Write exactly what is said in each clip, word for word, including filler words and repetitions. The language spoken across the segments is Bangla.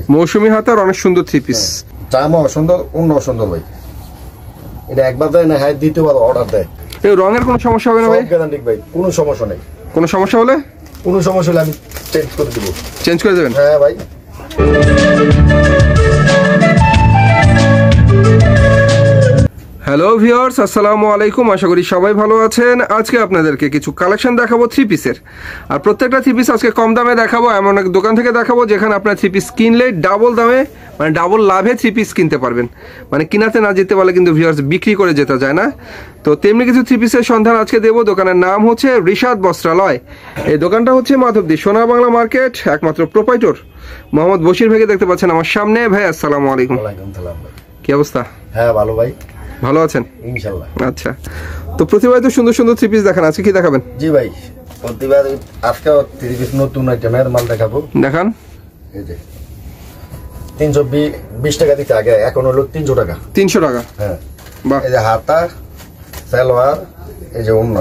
মৌসুমী হাতার অনেক সুন্দর থ্রি পিস। জামা সুন্দর, অন্য সুন্দর ভাই। এটা একবার দেয় না, হ্যাঁ দ্বিতীয়বার অর্ডার দেয়। এই রঙের কোনো সমস্যা হবে না ভাই? গ্যারান্টি ভাই, কোনো সমস্যা নেই। কোনো সমস্যা হলে কোনো সমস্যা হলে আমি চেঞ্জ করে দেব। চেঞ্জ করে দেবেন? হ্যাঁ ভাই। হ্যালো ভিউয়ার্স, আসসালামু আলাইকুম। আশা করি সবাই ভালো আছেন। আজকে আপনাদেরকে কিছু কালেকশন দেখাবো থ্রি পিসের, আর প্রত্যেকটা থ্রি পিস আজকে কম দামে দেখাবো। এমন এক দোকান থেকে দেখাবো যেখানে আপনার থ্রি পিস কিনলে ডাবল দামে, মানে ডাবল লাভে থ্রি পিস কিনতে পারবেন। মানে কিনাতে না যেতে পারলে কিন্তু ভিউয়ার্স বিক্রি করে যেতে যায় না। তো তেমনি কিছু থ্রি পিসের সন্ধান আজকে দেবো। দোকানের নাম হচ্ছে রিশাদ বস্ত্রালয়। এই দোকানটা হচ্ছে মাধবদী সোনা বাংলা মার্কেট। একমাত্র প্রোপাইটর মোহাম্মদ বশির ভাইকে দেখতে পাচ্ছেন আমার সামনে। ভাই আসসালামু আলাইকুম। ওয়ালাইকুম সালাম ভাই। কি অবস্থা? হ্যাঁ ভালো ভাই। ভালো আছেন ইনশাআল্লাহ। আচ্ছা, তো প্রতিবার তো সুন্দর সুন্দর থ্রি পিস দেখান, আজকে কি দেখাবেন? জি ভাই, প্রতিবার আজকে থ্রি পিস নতুন আইটেমের মাল দেখাবো। দেখান। এই যে তিনশো বিশ টাকা দিতে আগে, এখন হলো তিনশো টাকা। তিনশো টাকা? হ্যাঁ। বাহ। এই যে হাতা, সালোয়ার, এই যে ওন্না।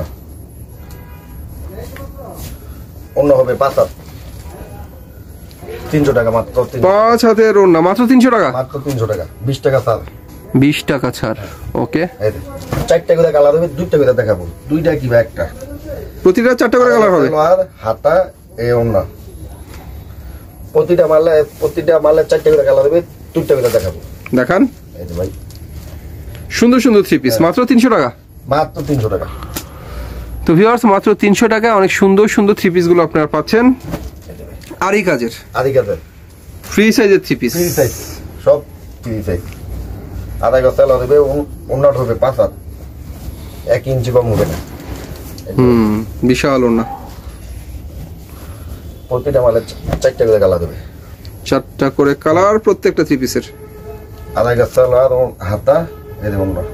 ওন্না হবে পাঁচ হাত, তিনশো টাকা মাত্র। পাঁচ হাতের ওন্না মাত্র তিনশো টাকা? মাত্র তিনশো টাকা, বিশ টাকা ছাড়। বিশ টাকা ছাড়। ওকে। চারটা করে কালার হবে, দুইটা করে দেখাবো। দুইটা কি ভাই? একটা প্রতিটা চারটা করে কালার হবে। সালোয়ার, হাতা, এই ওন্না। প্রতিটা মালে প্রতিটা মালে চারটা করে কালার হবে, দুইটা করে দেখাবো। দেখান। এই যে ভাই সুন্দর সুন্দর থ্রি পিস মাত্র তিনশো টাকা। মাত্র তিনশো টাকা। তো ভিউয়ার্স, মাত্র তিনশো টাকায় অনেক সুন্দর সুন্দর থ্রি পিস গুলো আপনারা পাচ্ছেন। আরি কাজের, আরি কাজের ফ্রি সাইজের থ্রি পিস। ফ্রি সাইজ, সব ফ্রি সাইজ। আড়াই গজ সালোয়ার হবে, ওন্নাটা হবে পাঁচ হাত, এক ইঞ্চি কম হবে না। হুম, বিশাল ওন্না। প্রতিটা মালে চারটা করে কালার হবে, চারটা করে কালার প্রত্যেকটা থ্রি পিসের। আড়াই গজ সালোয়ার, হাতা, এই যে ওন্না।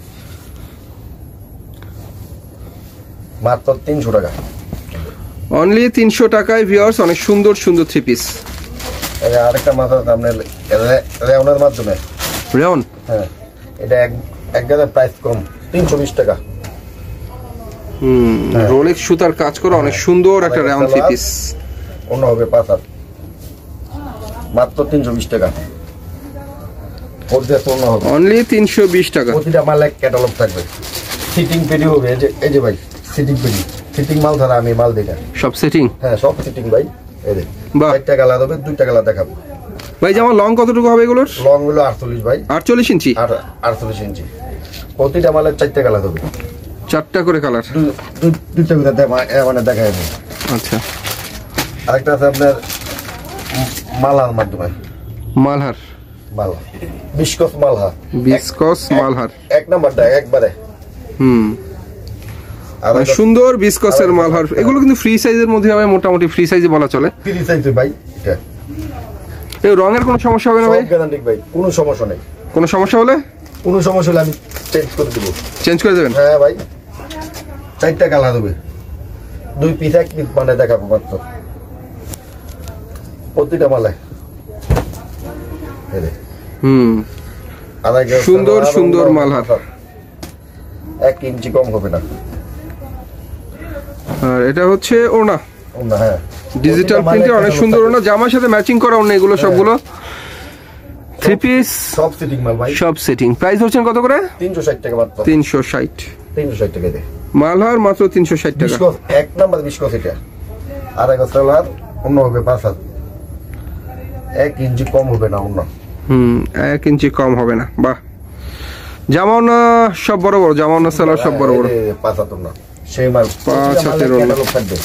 মাত্র তিনশো টাকা। অনলি তিনশো টাকায় ভিউয়ার্স অনেক সুন্দর সুন্দর থ্রি পিস। আরেকটা মাথা আপনার রেওনের মাধ্যমে। রেওন? হ্যাঁ, এটা এক এক গাদার প্রাইস কম, তিনশো বিশ টাকা। হুম, রোলেক্স সুতার কাজ করা অনেক সুন্দর একটা রেওন থ্রি পিস। অন্য হবে পাঁচ হাত, মাত্র তিনশো বিশ টাকা। অনলি তিনশো বিশ টাকা। প্রতিটা মালে ক্যাটালগ থাকবে, সিটিং পেডি হবে। এই যে এই যে ভাই সিটিং পেডি, সিটিং মাল ছাড়া আমি মাল দেখা। সব সেটিং? হ্যাঁ সব সিটিং ভাই। এই যে একটা কালার হবে, দুইটা কালার দেখাবো ভাই। জামা লং কতটুকু হবে এগুলোর? লং হলো আটচল্লিশ ভাই। আটচল্লিশ ইঞ্চি? আটচল্লিশ ইঞ্চি। প্রতিটা মালের চারটা কালার হবে, চারটা করে কালার, দুইটা করে মানে দেখা যাবে। আচ্ছা। আরেকটা আছে আপনার মালহার মাধ্যমে। মালহার? মালহার বিস্কস মালহার। বিস্কস মালহার এক নাম্বারটা একবারে। হুম, সুন্দর বিস্কসের মালহার। এগুলো কিন্তু ফ্রি সাইজের মধ্যে হবে, মোটামুটি ফ্রি সাইজে বলা চলে। ফ্রি সাইজে ভাই। এটা এই রঙের কোনো সমস্যা হবে না ভাই? গ্যারান্টি ভাই, কোনো সমস্যা নেই। কোনো সমস্যা হলে? কোনো সমস্যা হলে আমি চেঞ্জ করে দেব। চেঞ্জ করে দেবেন? হ্যাঁ ভাই। চারটা কালার হবে, দুই পিস এক পিস মানে দেখাবো মাত্র প্রতিটা মালে। হুম, সুন্দর সুন্দর মালহার, এক ইঞ্চি কম হবে না। আর এটা হচ্ছে ওড়না। ওড়না হ্যাঁ, ডিজিটাল প্রিন্টে অনেক সুন্দর ওড়না, জামার সাথে ম্যাচিং করা ওড়না এগুলো সবগুলো। থ্রি পিস সব সেটিং মাল ভাই, সব সেটিং। প্রাইস হচ্ছে কত করে? তিনশো ষাট টাকা মাত্র। তিনশো ষাট? তিনশো ষাট টাকা দে মালহার, মাত্র তিনশো ষাট টাকা। এক নাম্বার বিস্কস এটা। আর এক সালোয়ার, অন্য হবে পাঁচ হাত, এক ইঞ্চি কম হবে না অন্য। হুম, এক ইঞ্চি কম হবে না। বাহ। জামাও না সব বড় বড়, জামাও না সালোয়ার সব বড় বড়। পাঁচ হাত না সেই মাল, পাঁচ হাতের ক্যাটালগ থাকবে।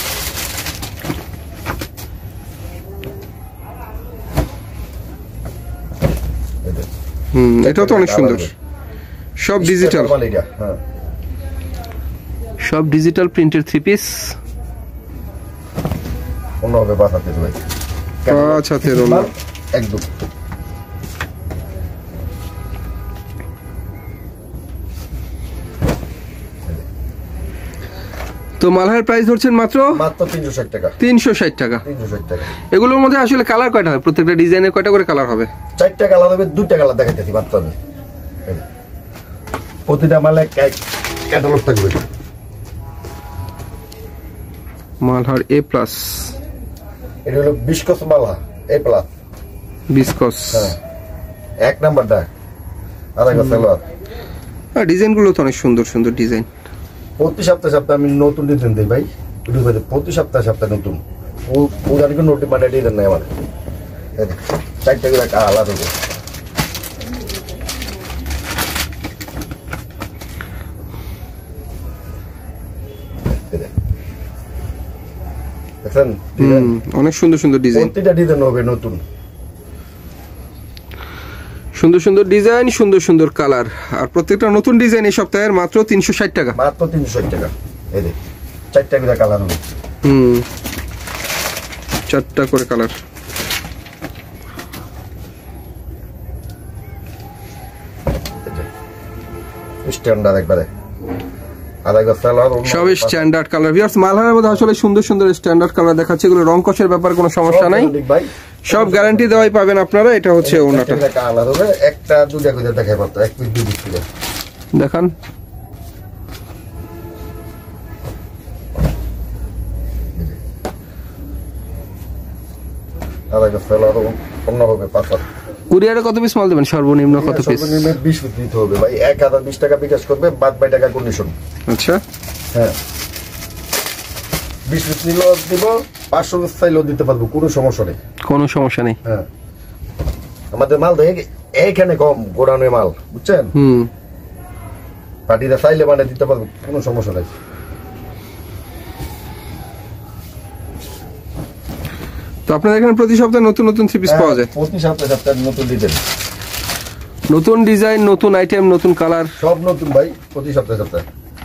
হুম, এটাও তো অনেক সুন্দর। সব ডিজিটাল, হ্যাঁ সব ডিজিটাল প্রিন্টের থ্রি পিস। অন্য হবে পাঁচ হাতের ভাই, পাঁচ হাতের ওড়না একদম। তো মালহার প্রাইস ধরছেন মাত্র মাত্র তিনশো ষাট টাকা। তিনশো ষাট টাকা। তিনশো ষাট টাকা। এগুলোর মধ্যে আসলে কালার কয়টা হবে? প্রত্যেকটা ডিজাইনের কয়টা করে কালার হবে? চারটা কালার হবে, দুইটা কালার দেখাইতেছি মাত্র আমি। প্রতিটা মালে ক্যাটালগ থাকবে। মালহার এ প্লাস, এটা হলো viscose Malhar A plus. Viscose. হ্যাঁ এক নাম্বারটা আড়াই গজ সালোয়ার। আর ডিজাইন গুলো তো অনেক সুন্দর সুন্দর ডিজাইন। প্রতি সপ্তাহে সপ্তাহে আমি নতুন ডিজাইন দিই ভাই, প্রতি সপ্তাহে সপ্তাহে নতুন। পুরানি কোনো নতুন মানে ডিজাইন নাই আমার। চারটে করে কালার হবে। দেখছেন অনেক সুন্দর সুন্দর ডিজাইন, প্রতিটা ডিজাইন হবে নতুন, সুন্দর সুন্দর ডিজাইন, সুন্দর সুন্দর কালার। আর প্রত্যেকটা নতুন ডিজাইন এই সপ্তাহের মাত্র তিনশো ষাট টাকা। মাত্র তিনশো ষাট টাকা। এই যে চারটা করে কালার হবে। হুম চারটা করে কালার। স্ট্যান্ডার্ড একবারে আড়াই গজ সালোয়ার, সব স্ট্যান্ডার্ড কালার। ভিউয়ার্স মালহারের মধ্যে আসলে সুন্দর সুন্দর স্ট্যান্ডার্ড কালার দেখাচ্ছে। এগুলো রং কষের ব্যাপার কোনো সমস্যা নাই, সব গ্যারান্টি দেওয়াই পাবেন আপনারা। এটা হচ্ছে ওনাটা কালার হবে, একটা দুটা করে দেখাই পারতো, এক পিস দুই পিস করে দেখান। আড়াই গজ সালোয়ার অন্য হবে পাঁচ হাত। কুরিয়ারে কত পিস মাল দেবেন? সর্বনিম্ন কত পিস? সর্বনিম্ন বিশ পিস দিতে হবে ভাই। এক হাজার বিশ টাকা বিকাশ করবে, বাদ বাই টাকা কন্ডিশন। আচ্ছা হ্যাঁ বিশ পিস নিলেও দিব, পাঁচশো পিস চাইলেও দিতে পারবো, কোনো সমস্যা নেই। কোনো সমস্যা নেই। হ্যাঁ আমাদের মাল দেখে এইখানে কম গোডাউনে মাল, বুঝছেন? হুম পার্টিরা চাইলে মানে দিতে পারবো, কোনো সমস্যা নেই। তো আপনাদের এখানে প্রতি সপ্তাহে নতুন নতুন থ্রি পিস পাওয়া যায়? প্রতি সপ্তাহে সপ্তাহে নতুন ডিজাইন, নতুন ডিজাইন, নতুন আইটেম, নতুন কালার, সব নতুন ভাই, প্রতি সপ্তাহে সপ্তাহে।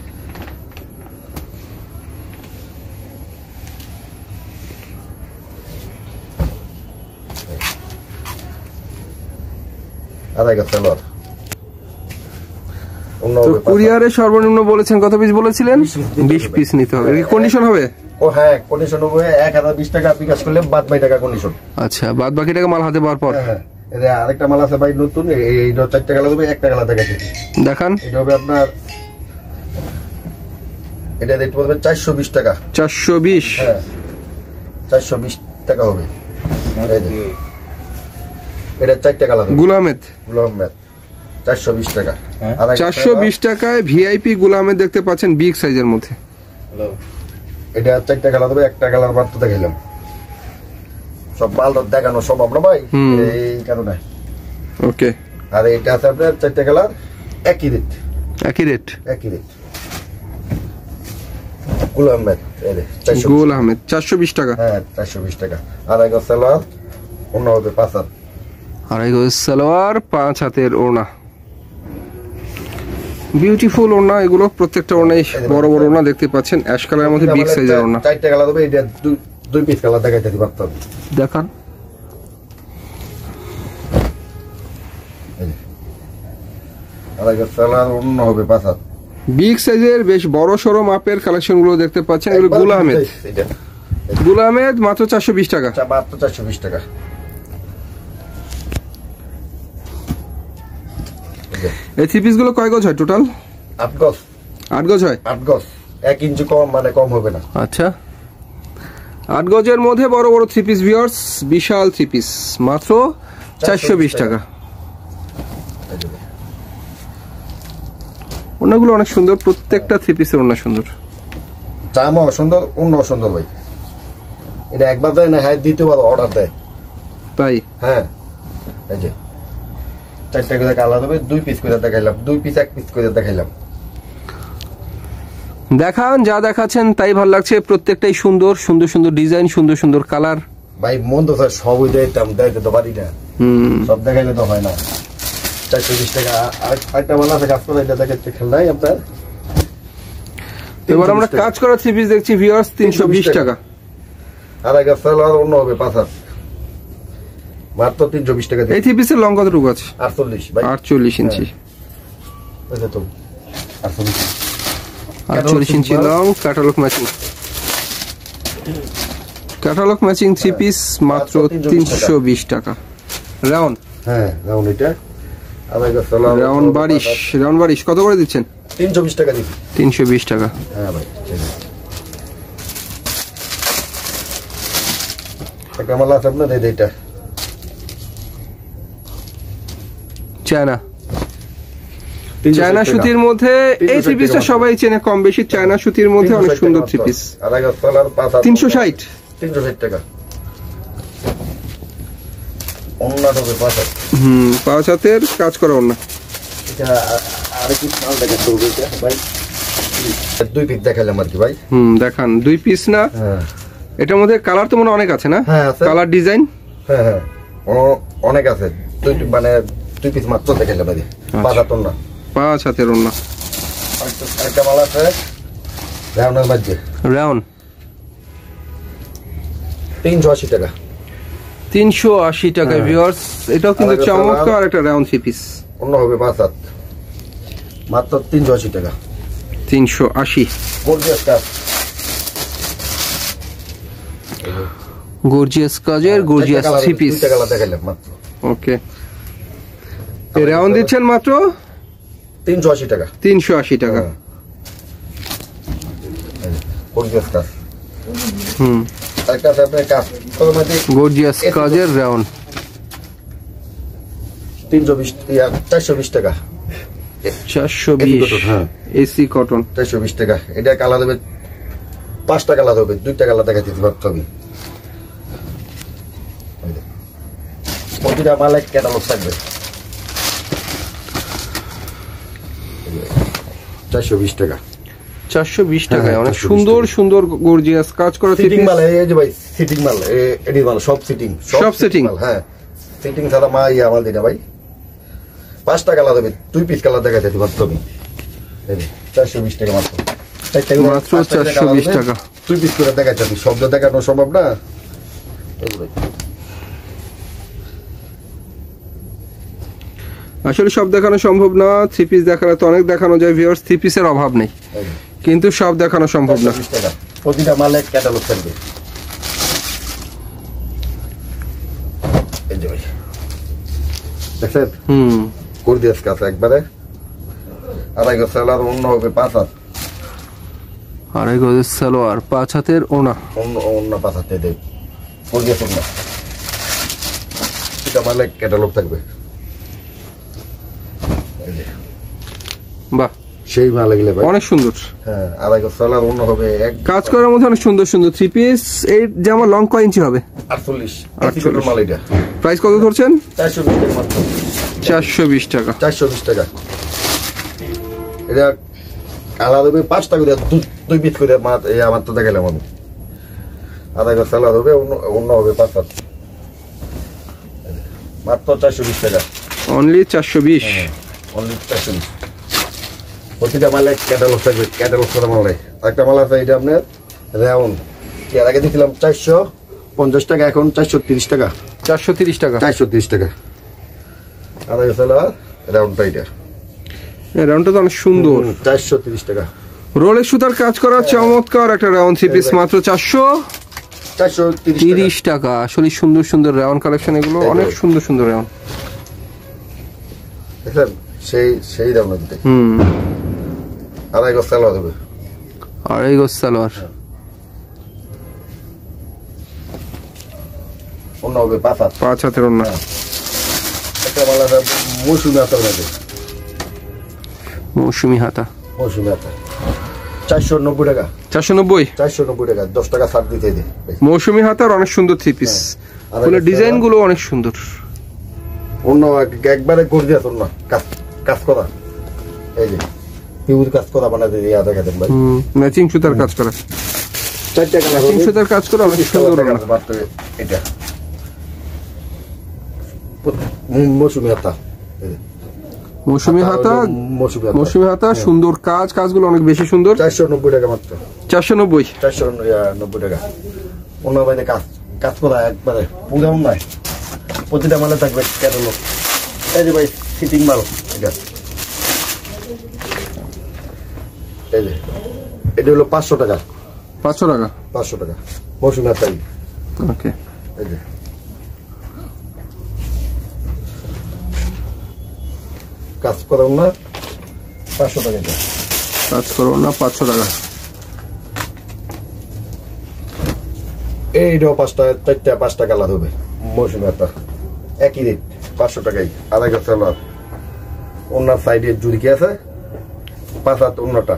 আড়াই গজ সালোয়ার। তো কুরিয়ারে সর্বনিম্ন বলেছেন কত পিস বলেছিলেন? বিশ পিস নিতে হবে। কন্ডিশন হবে? ও হ্যাঁ কন্ডিশন হবে, এক হাজার বিশ টাকা বিকাশ করলে বাদ বাই টাকা কন্ডিশন। আচ্ছা বাদ বাকি টাকা মাল হাতে পাওয়ার পর। হ্যাঁ আরেকটা মাল আছে ভাই নতুন, এইটা চারটা কালার হবে, একটা কালার দেখাচ্ছি দেখান। এটা হবে আপনার, এটা রেট পড়বে চারশো বিশ টাকা। চারশো বিশ? হ্যাঁ চারশো বিশ টাকা হবে। এটা চারটা কালার। গুল আহমেদ, গুল আহমেদ চারশো বিশ টাকা। চারশো বিশ টাকায় ভিআইপি গুল আহমেদ দেখতে পাচ্ছেন, বিগ সাইজের মধ্যে। এটা চারটা কালার হবে, একটা কালার মাত্র দেখাইলাম। সব মাল দেখানো সম্ভব না ভাই, এই কারণে। ওকে। আর এটা আছে আপনার চারটা কালার, একই রেট। একই রেট? একই রেট। গুল আহমেদ, গুল আহমেদ চারশো বিশ টাকা। হ্যাঁ চারশো বিশ টাকা। আড়াই গজ সালোয়ার, অন্য হবে পাঁচ হাত। আড়াই গজ সালোয়ার, পাঁচ হাতের ওড়না, বিউটিফুল ওড়না এগুলো। প্রত্যেকটা ওড়নাই বড় বড় ওড়না দেখতে পাচ্ছেন, অ্যাশ কালারের মধ্যে বিগ সাইজের ওড়না। চারটা কালার হবে, এটা দুই পিস কালার দেখাইতে পারতাম। দেখান। আড়াই গজ সালোয়ার, অন্য হবে পাঁচ হাত। বিগ সাইজের বেশ বড় সড়ো মাপের কালেকশন গুলো দেখতে পাচ্ছেন। এগুলো গুল আহমেদ। গুল আহমেদ মাত্র চারশো বিশ টাকা। মাত্র চারশো বিশ টাকা। এই থ্রি পিস গুলো কয় গজ হয় টোটাল? আট গজ। আট গজ হয়? আট গজ, এক ইঞ্চি কম মানে কম হবে না। আচ্ছা আট গজের মধ্যে বড় বড় থ্রি পিস ভিউয়ার্স, বিশাল থ্রি পিস, মাত্র চারশো বিশ টাকা। ওনাগুলো অনেক সুন্দর, প্রত্যেকটা থ্রি পিসের ওনা সুন্দর, জামাও সুন্দর, অন্য সুন্দর ভাই। এটা একবার দেয় না, হ্যাঁ দিতে পারো, অর্ডার দেয় তাই। হ্যাঁ এই যে চারটা করে কালার হবে, দুই পিস করে দেখাইলাম, দুই পিস এক পিস করে দেখাইলাম। দেখান, যা দেখাচ্ছেন তাই ভালো লাগছে। প্রত্যেকটাই সুন্দর সুন্দর সুন্দর ডিজাইন, সুন্দর সুন্দর কালার। ভাই মন তো স্যার সবই দিতাম, দিতে তো পারি না, সব দেখাইলে তো হয় না। চারশো বিশ টাকা। আরেকটা মাল আছে কাজ করে, এটা দেখাচ্ছে খেলনাই আপনার। এবার আমরা কাজ করা থ্রি পিস দেখছি ভিউয়ার্স, তিনশো বিশ টাকা। আড়াই গজ সালোয়ার, অন্য হবে পাঁচ হাত, মাত্র তিনশো বিশ টাকা। এই থ্রি পিসের লং কতটুকু আছে? আটচল্লিশ ভাই। আটচল্লিশ ইঞ্চি। আটচল্লিশ আটচল্লিশ inch long, catalogue matching. Catalogue matching three piece মাত্র তিনশো বিশ টাকা। রাউন্ড, হ্যাঁ রাউন্ড, এটা আড়াই গজ সালোয়ার, রাউন্ড বারিশ। রাউন্ড বারিশ কত করে দিচ্ছেন? তিনশো বিশ টাকা দিচ্ছি। তিনশো বিশ টাকা। হ্যাঁ ভাই। একটা মাল আছে আপনার, এইটা চায়না তিনশো চায়না ষাট টাকা। সুতির মধ্যে এই থ্রি পিসটা সবাই চেনে কম বেশি, চায়না সুতির মধ্যে অনেক তিনশো ষাট সুন্দর টাকা থ্রি মাত্র। পিস। আড়াই গজ তলার পাঁচ হাত তিনশো ষাট তিনশো ষাট টাকা। অন্যটা হবে পাঁচ হাত। হুম, পাঁচ হাতের কাজ করা অন্য। এটা আরেকটি মাল দেখা শুরু করেছে ভাই, দুই পিস দেখালাম আর কি ভাই। হুম, দেখান দুই পিস না, হ্যাঁ এটার মধ্যে কালার তো মনে হয় অনেক আছে না? হ্যাঁ, আছে। কালার ডিজাইন হ্যাঁ হ্যাঁ ও- অনেক আছে। দুই মানে দুই পিস মাত্র দেখালাম আর কি, পাঁচ হাত না। পাঁচ হাতের অন্য। একটা মাল আছে রাউন্ডের মধ্যে রাউন্ড তিনশো আশি টাকা। তিনশো আশি টাকায় হ্যাঁ। ভিউয়ার্স, এটাও কিন্তু আলাদা চমৎকার একটা রাউন্ড থ্রি পিস। অন্য হবে পাঁচ হাত, মাত্র তিনশো আশি টাকা। তিনশো আশি। গর্জিয়াস কাজ, গর্জিয়াস কাজের গর্জিয়াস থ্রি পিস। দুইটা কালার দেখালাম মাত্র। ওকে, রাউন্ড দিচ্ছেন মাত্র তিনশো আশি টাকা। তিনশো আশি টাকা। হ্যাঁ। গর্জিয়াস কাজ। হুম, একটা আছে আপনার কাজ অটোমেটিক গর্জিয়াস কাজের রাউন্ড। তিনশো বিশ চারশো বিশ টাকা। চারশো এসি বিশ কটন, হ্যাঁ। এসি কটন। চারশো বিশ টাকা। এটা কালার দেবে পাঁচটা কালার হবে, দুইটা কালার দেখা দিতে পারতো আমি। প্রতিটা মালে ক্যাটালগ থাকবে। চারশো বিশ টাকা। চারশো বিশ টাকায় হ্যাঁ, অনেক চারশো বিশ সুন্দর টাকা। সুন্দর গর্জিয়াস কাজ করা থ্রি সিটিং পিস। মাল, এই যে ভাই সিটিং মাল, এডি মাল সব সিটিং সব sitting? মাল, হ্যাঁ সিটিং ছাড়া মা ইয়া মাল দিনা ভাই। পাঁচটা কালার দেবে, দুই পিস কালার দেখা যেতে পারতো আমি। চারশো বিশ টাকা মাত্র। চারটা করে- মাত্র পাঁচটা করে চারশো বিশ colour টাকা। দেবে, দুই পিস করে দেখা যাবে, শব্দ দেখানো সম্ভব না। এই যে ভাই, আসলে সব দেখানো সম্ভব না, থ্রি পিস দেখালে তো অনেক দেখানো যায় ভিউয়ার্স, থ্রি পিসের অভাব নেই, এই যে, কিন্তু সব দেখানো সম্ভব না। চারশো বিশ টাকা। প্রতিটা মালে ক্যাটালগ থাকবে। এই যে ভাই দেখছেন, হুম, গর্জিয়াস কাজ একবারে। আড়াই গজ সেলার, অন্য হবে পাঁচ হাত, আড়াই গজের সালোয়ার, পাঁচ হাতের ওনা। অন্য অন্য পাঁচ হাতে দেয়। গর্জিয়াস অন্য, এটা মালে ক্যাটালগ থাকবে। এই যে, বাহ, সেই মাল এগুলো ভাই। অনেক সুন্দর হ্যাঁ, আড়াই গজ সেলার, অন্য হবে এক কাজ করার মধ্যে, অনেক সুন্দর সুন্দর থ্রি পিস। এই যেমন লং কয় ইঞ্চি হবে? আটচল্লিশ আটচল্লিশ। মাল এটা। প্রাইস কত ধরছেন? চারশো বিশ টাকা মাত্র। চারশো বিশ টাকা। চারশো বিশ টাকা। এটা কালার হবে পাঁচটা করে, দু- দুই পিস করে মাত্র। এই আমার তো দেখালাম আমি। আড়াই গজ সেলার হবে, অন্য অন্য হবে পাঁচ হাত, মাত্র চারশো বিশ টাকা। অনলি চারশো বিশ। অনলি চারশো বিশ। প্রতিটা মালে ক্যাটালগ থাকবে, ক্যাটালগ করা মালে। একটা মাল আছে এটা আপনার রাউন্ড, এর আগে দিয়েছিলাম চারশো পঞ্চাশ টাকা, এখন চারশো তিরিশ টাকা। চারশো তিরিশ টাকা। চারশো তিরিশ টাকা। আড়াই সেলার রাউন্ডটা এটা রাউন্ডটা তো অনেক সুন্দর। চারশো তিরিশ টাকা। রোলের সুতার কাজ করা চমৎকার একটা রাউন্ড থ্রি পিস, মাত্র চারশো চারশো তিরিশ তিরিশ টাকা। আসলে সুন্দর সুন্দর রাউন্ড কালেকশন এগুলো, অনেক সুন্দর সুন্দর রাউন্ড। দেখলেন, সেই সেই রাউন্ড দিতে হুম, আড়াই গজ সেলার হবে, আড়াই গজ সালোয়ার। অন্য হবে পাঁচ হাত। পাঁচ হাতের ওনা। একটা মাল আছে মৌসুমি হাতা হবে, মৌসুমি হাতা। মৌসুমি হাতা চারশো নব্বই টাকা। চারশো নব্বই। চারশো নব্বই টাকা, দশ টাকা ছাড় দিতে দে। মৌসুমি হাতার অনেক সুন্দর থ্রি পিস, আর ফুলের একটা ডিজাইন গুলো অনেক সুন্দর। অন্য এক- একবারে গর্জিয়াস অন্য কাজ কাজ করা। এই যে পিউর কাজ করা বানাতে ইয়া দেখা দেন ভাই। হুম, ম্যাচিং সুতার কাজ করা, চারটা কালার ম্যাচিং সুতার কাজ করা অনেক সুন্দর ওড়না। এটা মৌ- মৌসুমি হাতা। এই যে, মৌসুমি হাতা, মৌসুমি হাতা মৌসুমি হাতা, সুন্দর কাজ, কাজগুলো অনেক বেশি সুন্দর। চারশো নব্বই টাকা মাত্র। চারশো নব্বই। চারশো নব্বই টাকা। অন্য বাইরে কাজ কাজ করা একবারে পুরো নাই। প্রতিটা মালে থাকবে ক্যাটালগ। এই যে ভাই ফিটিং মাল এটা। এই যে এটা হলো পাঁচশো টাকা। পাঁচশো টাকা। পাঁচশো টাকা মৌসুমি হাতাই। ওকে, এই যে কাজ করাও না, পাঁচশো টাকা এটা। কাজ করো না, পাঁচশো টাকা। এইটাও পাঁচটা, চারটা পাঁচটা কালার হবে মৌসুমি হাতা, একই রেট পাঁচশো টাকাই। আড়াই গজ সেলার, ওনার সাইডে জুড়ি কি আছে পাঁচ হাত অন্যটা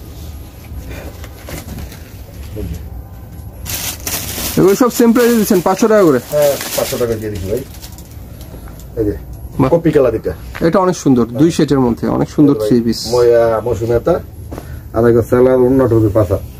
এগুলো সব সেম প্রাইসে দিচ্ছেন পাঁচশো টাকা করে? হ্যাঁ পাঁচশো টাকা দিয়ে দিচ্ছি ভাই। এই যে কপি কালার এটা, এটা অনেক সুন্দর, দুই সেটের মধ্যে অনেক সুন্দর থ্রি পিস। ময়া মৌসুমি হাতা আর একটা সেলার অন্যটা হবে পাঁচ হাত,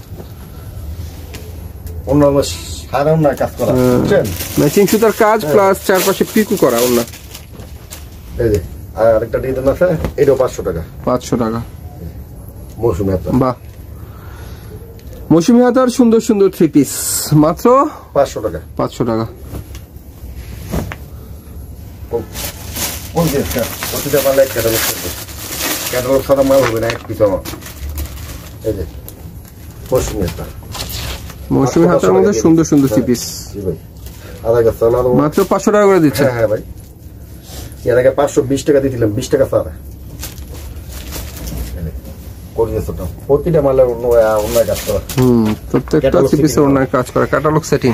অন্য সারা অন্য কাজ করা বুঝছেন, ম্যাচিং সুতার কাজ প্লাস চারপাশে পিকু করা অন্য। এই যে আর আরেকটা ডিজাইন আছে, এটাও পাঁচশো টাকা। পাঁচশো টাকা মৌসুমি হাতা, বাহ। মৌসুমি হাতার সুন্দর সুন্দর থ্রি পিস মাত্র পাঁচশো টাকা। পাঁচশো টাকা। কোন জিনিসটা প্রতিটা মালে ক্যাটালগ থাকবে, ক্যাটালগ ছাড়া মাল হবে না এক পিস আমার। এই যে মৌসুমি হাতা, মৌসুমি হাতার মধ্যে সুন্দর সুন্দর থ্রি পিস মাত্র পাঁচশো টাকা করে দিচ্ছে। হ্যাঁ ভাই, এর আগে পাঁচশো বিশ টাকা দিয়েছিলাম, বিশ টাকা ছাড়া প্রতিটা মালের অন্য কাজ করা। হুম, প্রত্যেকটা থ্রি পিসের অন্য কাজ করা, ক্যাটালগ সেটিং।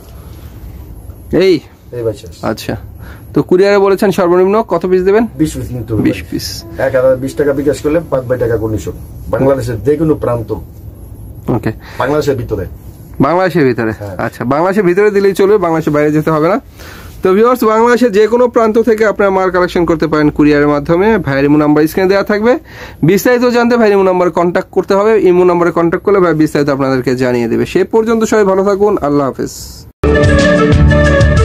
এই এই ভাই আচ্ছা, তো কুরিয়ারে বলেছেন সর্বনিম্ন কত পিস দেবেন? বিশ পিস নিতে হবে। বিশ পিস এক হাজার বিশ টাকা বিকাশ করলে পাঁচ বাই টাকা কমিশন, বাংলাদেশের যে কোনো প্রান্ত। ওকে, বাংলাদেশের ভিতরে, বাংলাদেশের ভিতরে। আচ্ছা, বাংলাদেশের ভিতরে দিলেই চলবে, বাংলাদেশের বাইরে যেতে হবে না। তো ভিউয়ার্স, বাংলাদেশের যে কোনো প্রান্ত থেকে আপনারা মাল কালেকশন করতে পারেন কুরিয়ারের মাধ্যমে। ভাইয়ের ইমো নাম্বার স্ক্রিনে দেওয়া থাকবে, বিস্তারিত জানতে ভাইয়ের ইমো নাম্বারে কন্ট্যাক্ট করতে হবে। ইমো নাম্বারে কন্ট্যাক্ট করলে ভাই বিস্তারিত আপনাদেরকে জানিয়ে দেবে। সে পর্যন্ত সবাই ভালো থাকুন, আল্লাহ হাফেজ।